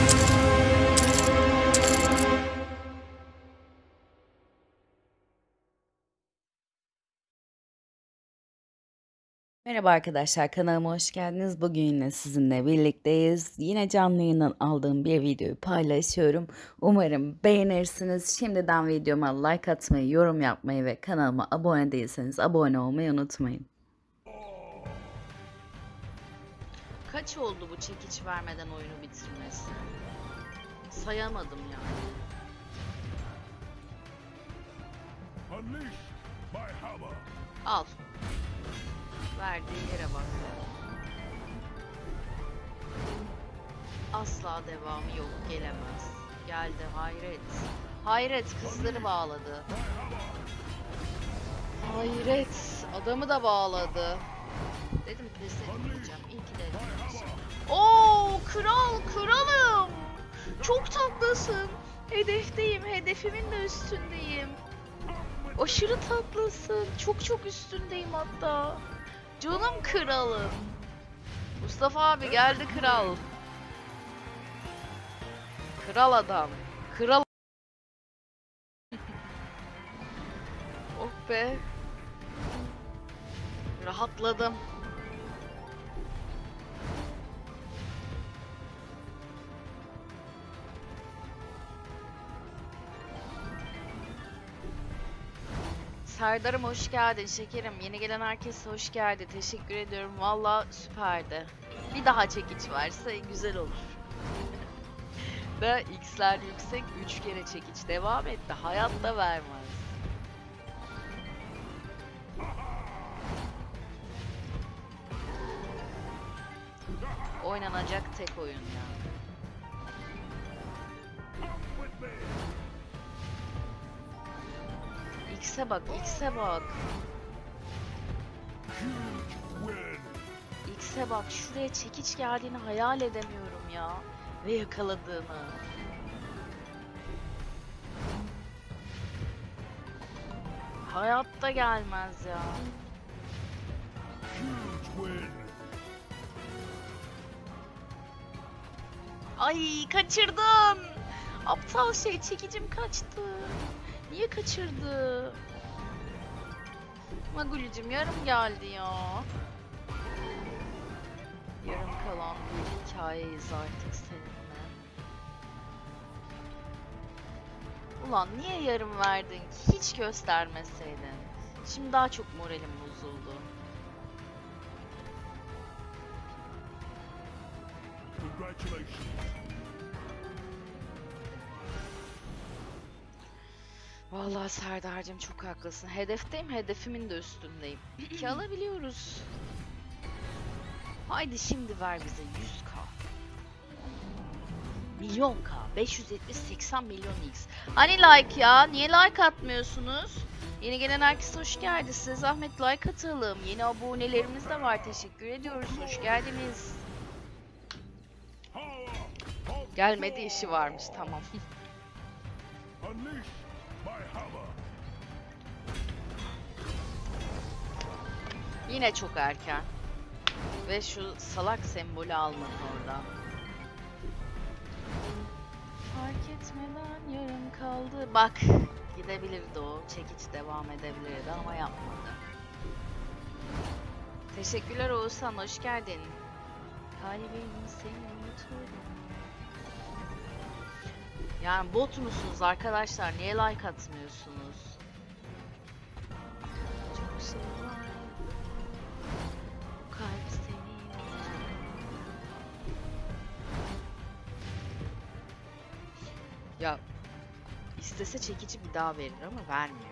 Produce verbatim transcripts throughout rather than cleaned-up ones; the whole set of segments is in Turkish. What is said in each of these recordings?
Merhaba arkadaşlar, kanalıma hoş geldiniz. Bugün yine sizinle birlikteyiz. Yine canlı yayından aldığım bir videoyu paylaşıyorum. Umarım beğenirsiniz. Şimdiden videoma like atmayı, yorum yapmayı ve kanalıma abone değilseniz abone olmayı unutmayın. Kaç oldu bu çekiç vermeden oyunu bitirmesi? Sayamadım yani. Al. Verdiği yere bak. Asla devamı yok, gelemez. Geldi Hayret. Hayret kızları bağladı. Hayret adamı da bağladı. Dedim pes etmeyeceğim. İyi ki de etmeyeceğim. Oo kral kralım. Çok tatlısın. Hedefteyim. Hedefimin de üstündeyim. Aşırı tatlısın. Çok çok üstündeyim hatta. Canım kralım. Mustafa abi geldi kral. Kral adam. Kral. Oh be. Rahatladım. Serdar'ım hoş geldin şekerim. Yeni gelen herkese hoş geldi. Teşekkür ediyorum. Valla süperdi. Bir daha çekiç varsa güzel olur. Da X'ler yüksek üç kere çekiç devam etti. Hayatta vermez. Oynanacak tek oyun ya. X'e bak, X'e bak. X'e bak, şuraya çekiç geldiğini hayal edemiyorum ya. Ve yakaladığını. Hayatta gelmez ya. Ay kaçırdın. Aptal şey çekicim kaçtı. Niye kaçırdı? Magulcim yarım geldi ya. Yarım kalan bir hikayeyiz artık seninle. Ulan niye yarım verdin ki? Hiç göstermeseydin. Şimdi daha çok moralim bozuldu. Vallahi Serdar'cığım çok haklısın. Hedefteyim, hedefimin de üstündeyim. Ki alabiliyoruz. Haydi şimdi ver bize yüz K. Milyon K. beş yüz yetmiş seksen milyon X. Hani like ya? Niye like atmıyorsunuz? Yeni gelen herkese hoş geldiniz. Size zahmet like atalım. Yeni abonelerimiz de var. Teşekkür ediyoruz. Hoş geldiniz. Gelmedi işi varmış. Tamam. Yine çok erken. Ve şu salak sembolü almadı orada. Fark etmeden yarım kaldı. Bak gidebilirdi o. Çekiç devam edebilirdi ama yapmadı. Teşekkürler Oğuzhan. Hoş geldin. Kalbim seni unuturum. Yani bot musunuz arkadaşlar? Niye like atmıyorsunuz? Çok şey var. Kalp seni ya istese çekici bir daha verir ama vermiyor.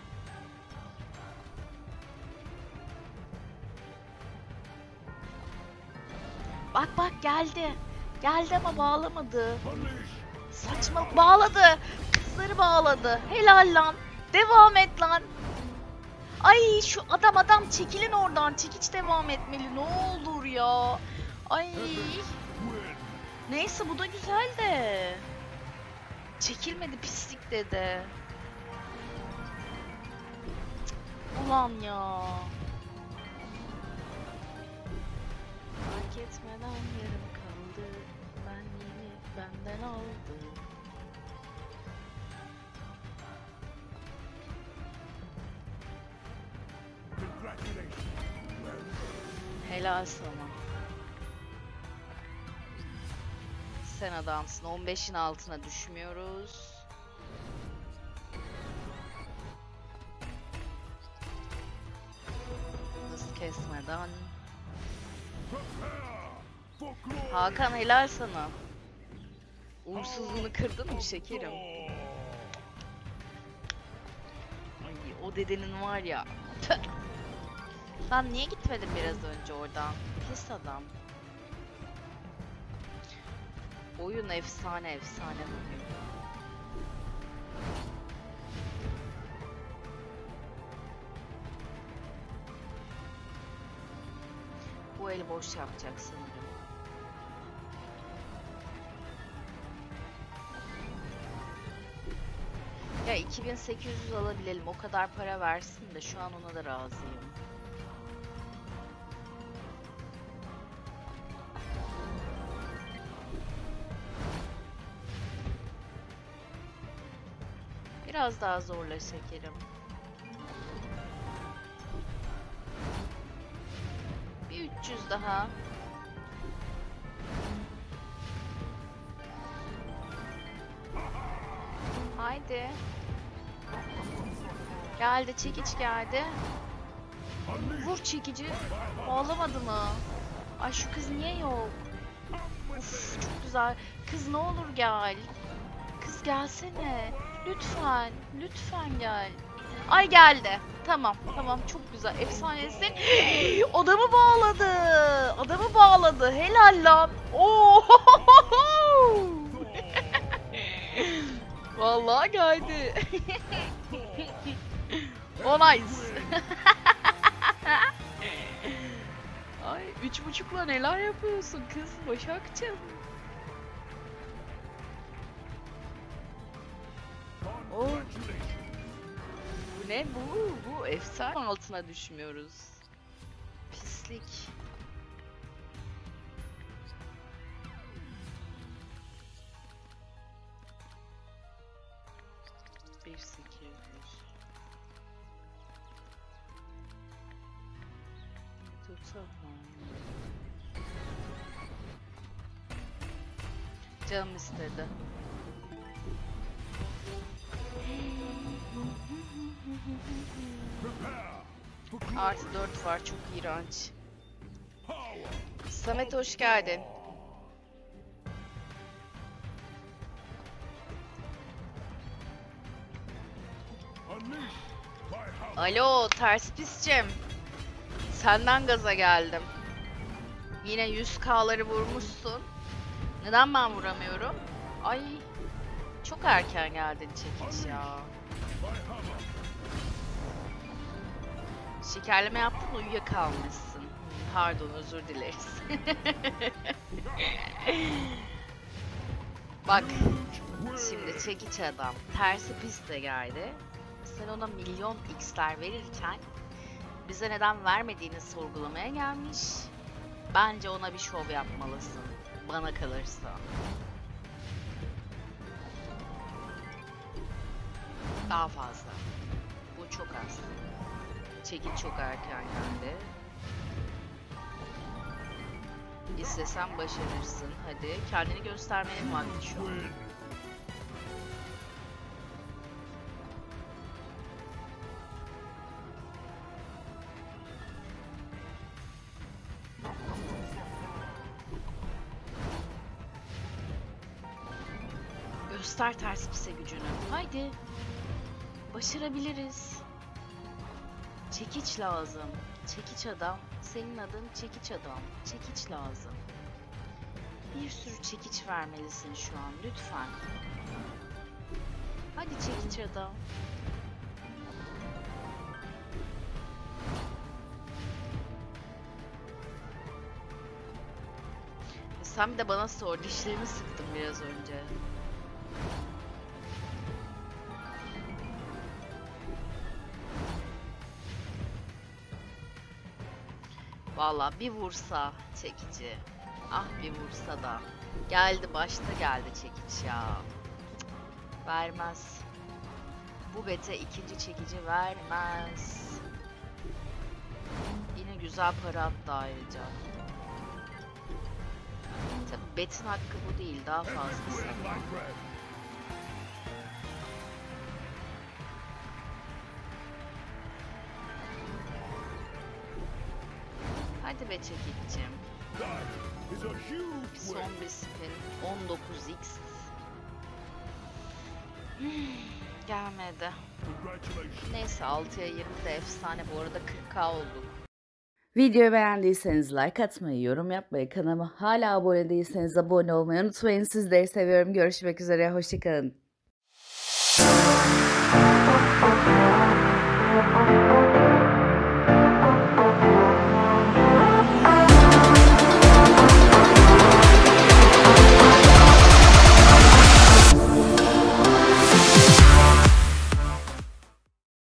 Bak bak geldi. Geldi ama bağlamadı. Saçma bağladı. Kızları bağladı. Helal lan. Devam et lan. Ay şu adam adam çekilin oradan. Çekiç devam etmeli. Ne olur ya. Ay. Neyse bu da güzel de. Çekilmedi pislik dedi. Ulan ya. Fark etmeden yarım kaldı. Ben yeni benden aldı. Helal sana. Sen adamsın. on beşin altına düşmüyoruz. Hız kesmeden. Hakan helal sana. Uğursuzluğunu kırdın mı şekerim? Ay o dedenin var ya. Tüh. Lan niye gitmedin biraz önce oradan? Pis adam. Oyun efsane efsane bugün. Bu el boş yapacak sanırım. Ya iki bin sekiz yüz alabilelim. O kadar para versin de şu an ona da razıyım. Biraz daha zorla şekerim. Bir üç yüz daha. Haydi. Geldi, çekiç geldi. Vur çekici. Bağlamadı mı? Ay şu kız niye yok? Uf, çok güzel. Kız ne olur gel. Kız gelsene. Lütfen. Lütfen gel. Ay geldi. Tamam. Tamam. Çok güzel. Efsanesin. Adamı bağladı. Adamı bağladı. Helal lan. Oo. Vallahi geldi. Oh nice. Ay üç buçukla neler yapıyorsun kız Başakçım? Oh. Bu ne bu? Bu efsane altına düşmüyoruz. Pislik. Bir sekiz yüz. Tutamam. Canım istedi. Artı dört var, çok iğrenç. Samet hoş geldin. Alo ters piscim. Senden gaza geldim. Yine yüz K'ları vurmuşsun. Neden ben vuramıyorum? Ay çok erken geldin çekiç ya. Şekerleme yaptın, uyuyakalmışsın. Pardon, özür dileriz. Bak şimdi çekiç adam tersi piste geldi. Sen ona milyon x'ler verirken bize neden vermediğini sorgulamaya gelmiş. Bence ona bir şov yapmalısın. Bana kalırsa. Daha fazla. Bu çok az. Çekiç çok erken geldi. İstesen başarırsın. Hadi kendini göstermeye vakti şu an. Göster ters pise gücünü. Haydi. Başarabiliriz. Çekiç lazım. Çekiç adam. Senin adın çekiç adam. Çekiç lazım. Bir sürü çekiç vermelisin şu an. Lütfen. Hadi çekiç adam. Sen bir de bana sor. Dişlerimi sıktım biraz önce. Vallahi bir vursa çekici. Ah bir vursa da. Geldi, başta geldi çekiç ya. Cık, vermez. Bu bete ikinci çekici vermez. Yine güzel para attı ayrıca. Tabii betin hakkı bu değil, daha fazlası. Hadi be çekicim. Son bir spin. on dokuz x. Hmm, gelmedi. Neyse altıya yirmi de efsane. Bu arada kırk k olduk. Videoyu beğendiyseniz like atmayı, yorum yapmayı, kanalıma hala abone değilseniz abone olmayı unutmayın. Sizleri seviyorum. Görüşmek üzere. Hoşçakalın.